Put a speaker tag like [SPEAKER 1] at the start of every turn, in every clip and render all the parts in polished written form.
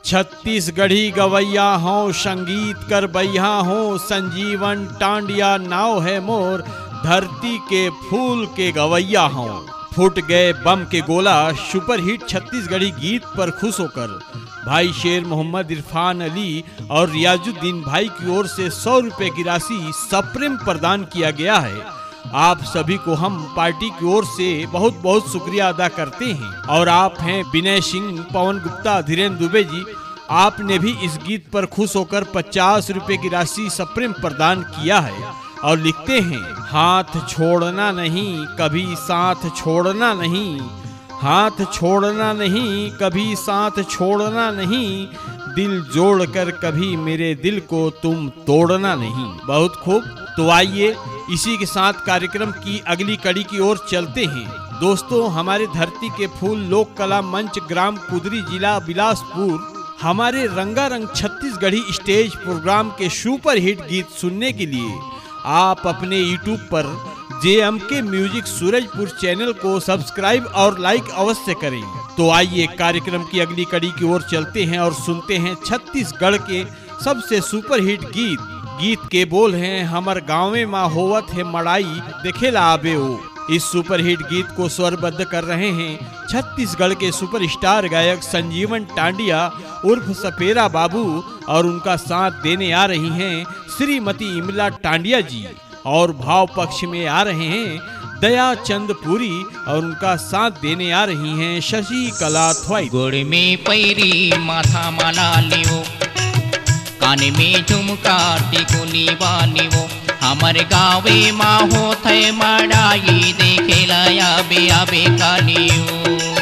[SPEAKER 1] छत्तीसगढ़ी गवैया हों, संगीत कर बैया हों, संजीवन टांडिया नाव है मोर, धरती के फूल के गवैया हों। फूट गए बम के गोला सुपरहिट छत्तीसगढ़ी गीत पर खुश होकर भाई शेर मोहम्मद इरफान अली और रियाजुद्दीन भाई की ओर से 100 रुपए की राशि सप्रेम प्रदान किया गया है। आप सभी को हम पार्टी की ओर से बहुत बहुत शुक्रिया अदा करते हैं। और आप हैं विनय सिंह, पवन गुप्ता, धीरेन्द्र दुबे जी, आपने भी इस गीत पर खुश होकर 50 रुपए की राशि सप्रेम प्रदान किया है और लिखते हैं, हाथ छोड़ना नहीं कभी साथ छोड़ना नहीं, हाथ छोड़ना नहीं कभी साथ छोड़ना नहीं, दिल जोड़कर कभी मेरे दिल को तुम तोड़ना नहीं। बहुत खूब। तो आइए इसी के साथ कार्यक्रम की अगली कड़ी की ओर चलते हैं। दोस्तों, हमारे धरती के फूल लोक कला मंच ग्राम कुदरी जिला बिलासपुर हमारे रंगारंग छत्तीसगढ़ी स्टेज प्रोग्राम के सुपर हिट गीत सुनने के लिए आप अपने यूट्यूब पर JMK म्यूजिक सूरजपुर चैनल को सब्सक्राइब और लाइक अवश्य करें। तो आइए कार्यक्रम की अगली कड़ी की ओर चलते हैं और सुनते हैं छत्तीसगढ़ के सबसे सुपर हिट गीत। गीत के बोल हैं, हमर गाँव में होवत है मड़ाई देखेला आबे ओ। इस सुपरहिट गीत को स्वरबद्ध कर रहे हैं छत्तीसगढ़ के सुपरस्टार गायक संजीवन टांडिया उर्फ सपेरा बाबू और उनका साथ देने आ रही हैं श्रीमती इमला टांडिया जी। और भाव पक्ष में आ रहे हैं दया चंद पुरी और उनका साथ देने आ रही हैं शशि कला थ्वाई।
[SPEAKER 2] गोड़ में पैरी माथा माला लियो, कान में झुमका टिकुली बानिवो, हमर गावे माँ होत है मड़ाई देखेला आबे आबे कालियो,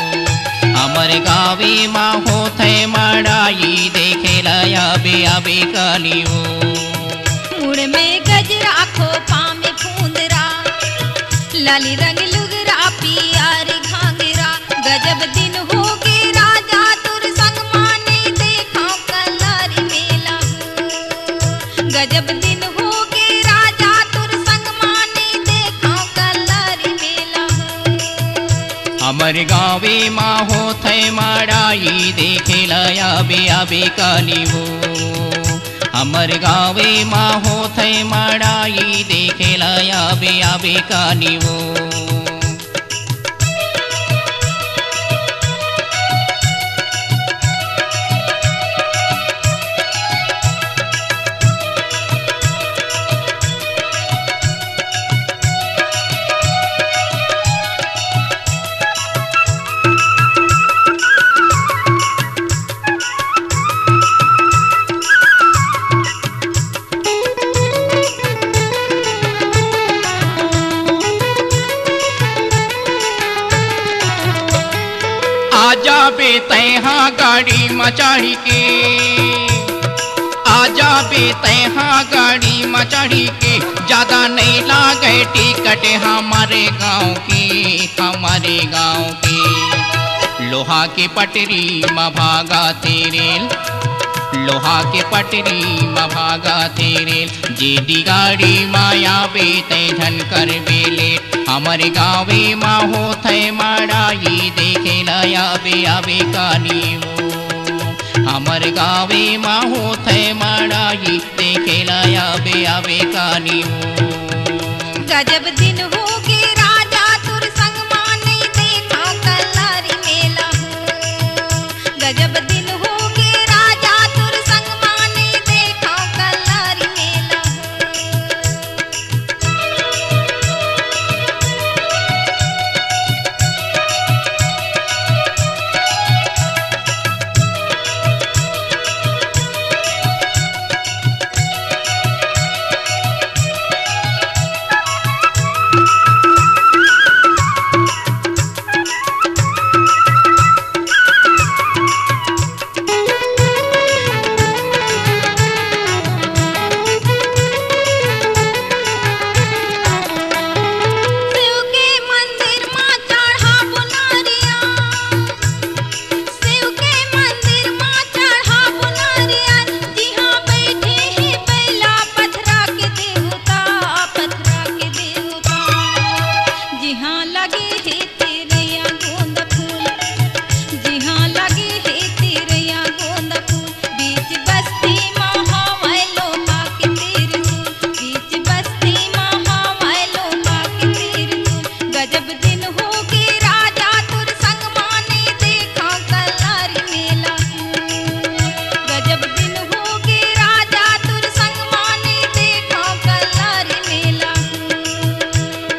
[SPEAKER 2] हमर गावे माँ होत है मड़ाई देखेला आबे आबे कालियो।
[SPEAKER 3] मुड़ में गजरा खोपा में फूंदरा, लाली रंग लुगरा पियार घाघरा, गजब दिन हो गे राजा तुर संग माने देखा कलर मेला, गजब दिन हो गे राजा तुर संग माने देखा कलर मेला।
[SPEAKER 2] हमर गावे माँ होत है मड़ाई देखेला आबे आबे कालियो, हमर गावे माँ होत है मड़ाई देखेला आबे आबे कालियो। आजा बे तैहा गाड़ी मचाड़ी के, आजा बे तैहा गाड़ी मचाड़ी के, ज्यादा नहीं लागे टिकट हमारे गांव की, हमारे गांव की। लोहा के पटरी में भागा तेरे, लोहा के पटरी में भागा तेरे, जेडी गाड़ी माया बेते धन कर बेले, हमर गावे माँ होत है मड़ाई देखेला आबे आबे कालियो, हमर गावे माँ होत है मड़ाई देखेला आबे आबे कालियो।
[SPEAKER 3] गजब दिन हो गे राजा तुर संग माने देखा कलर मेला, गजब दिन हो गे राजा तुर संग माने देखा कलर मेला।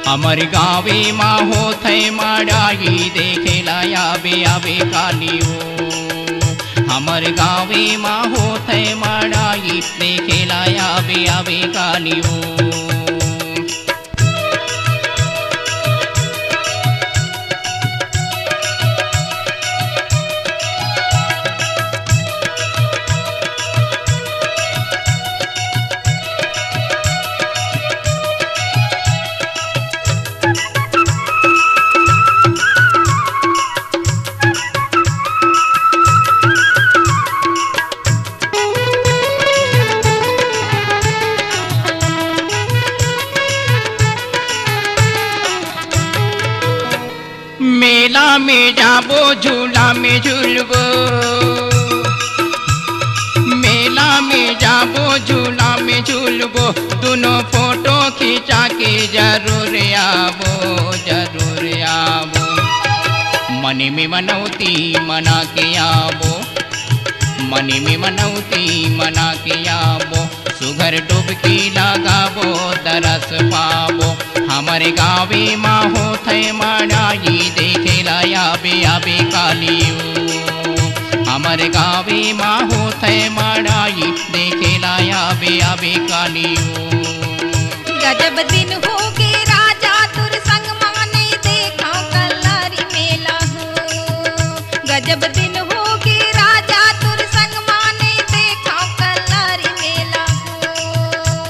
[SPEAKER 2] हमर गावे मा होत है मड़ाई देखेला आवे आवे कालियो। हमर गावे मा होत है मड़ाई देखेला आवे आवे कालियो। मेला में जाबो झूला में झूलबो, मेला में जाबो झूला में झूलबो, दोनों फोटो खींचा के जरूर आबो जरूर आबो। मन में मनौती मना के आबो, मन में मनौती मना के आबो। सुघर डुबकी लगाबो तरस पाबो। हमर गावे मा होत है मड़ाई देखेला आवे आवे कालियो। हमर गावे मा होत है मड़ाई देखेला आवे आवे कालियो।
[SPEAKER 3] गजब दिन हो के राजा तुर संग माने देखा कल्लारी मेला हो। गजब दिन हो के राजा तुर संग माने देखा कल्लारी मेला हो।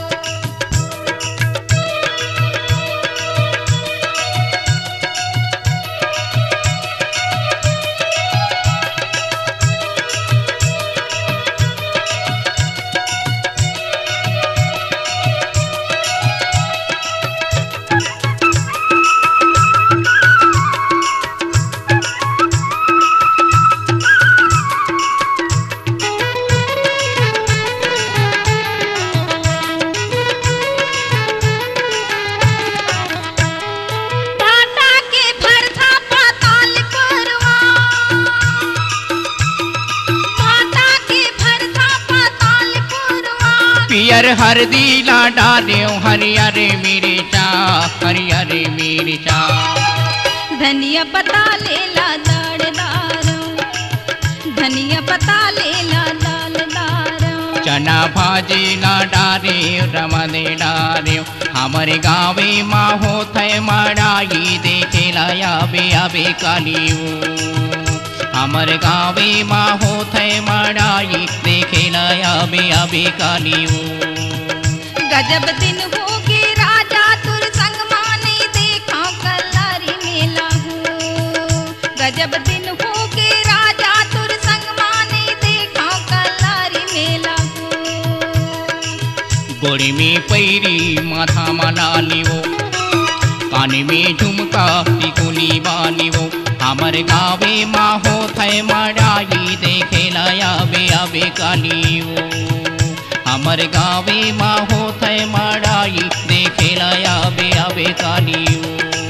[SPEAKER 2] पियर हरदी ला डाल्यो हरियर मिर्चा हरियर मिर्चा।
[SPEAKER 3] धनिया पत्ता लेला दाड़दारो, धनिया पत्ता लेला दालदारो।
[SPEAKER 2] चना भाजी ला डारे रमदे डार्यो। हमर गावे मा होत है मड़ाई देखेला आवे आवे कालियो। हमर गावे मा होत है मड़ाई देखेला आवे आवे कालियो।
[SPEAKER 3] गजब दिन हो के राजा तुर संग माने देखा कल्लारी मेला हो। गजब दिन हो के राजा तुर संग माने देखा कल्लारी मेला हो।
[SPEAKER 2] गोड़ी में पैरी माथा मना लियो, कान में झुमका टिकुली बानियो। हमर गावे मा होत है मड़ाई देखेला आवे आवे कालियो। हमर गावे मा होत है मड़ाई देखेला आवे आवे कालियो।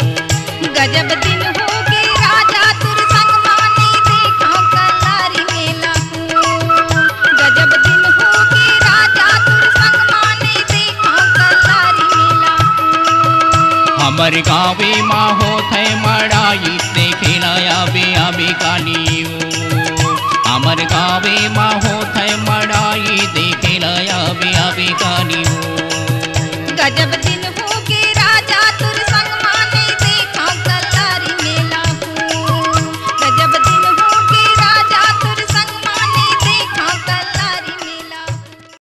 [SPEAKER 3] गजब दिन हो के राजा तुर संग माने देखा कल्लारी मेला हो। गजब दिन हो के राजा तुर संग माने देखा कल्लारी मेला हो।
[SPEAKER 2] हमर गावे मा होत है मड़ाई देखेला आवे आवे कालियो। हमर गावे मा होत है मड़ाई देखेला आवे आवे कालियो।
[SPEAKER 3] गजब दिन